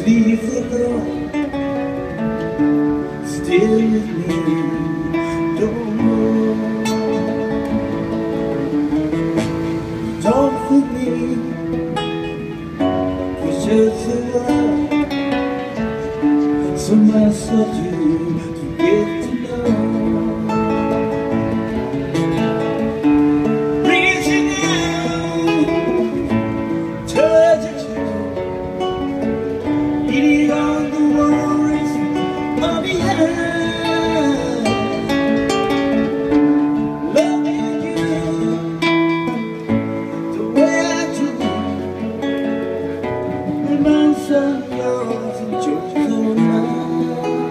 leave the door still with me. Don't move, don't with me. It's just the world, so much of you to get to know. Reaching out, touching you, eating on the worries of the end. Loving you the way I do, reminds of yours and yours of mine.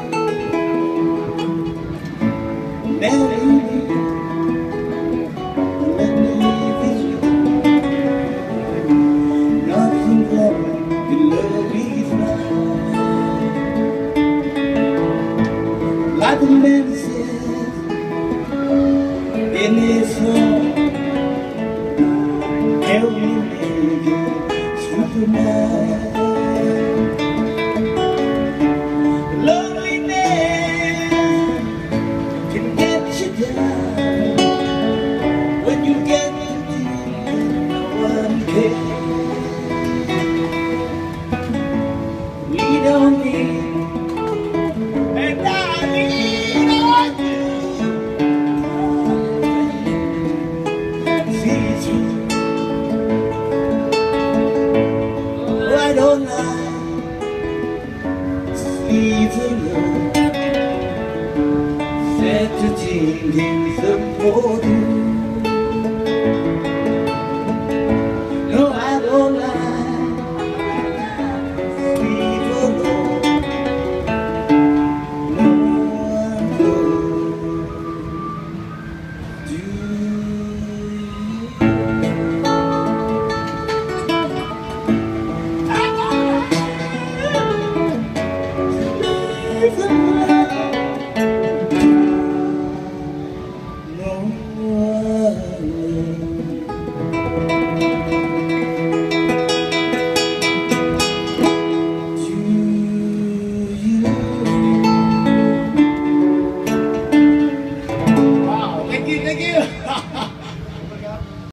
Now let me with you. Nothing wrong, the love is mine. Like the man says in his song, help me make it through the night. Loneliness can get you down when you get too deep and no one cares. Lean on me and I lean on you. See it's you, right on line, sleeves alone. Set to change in the morning.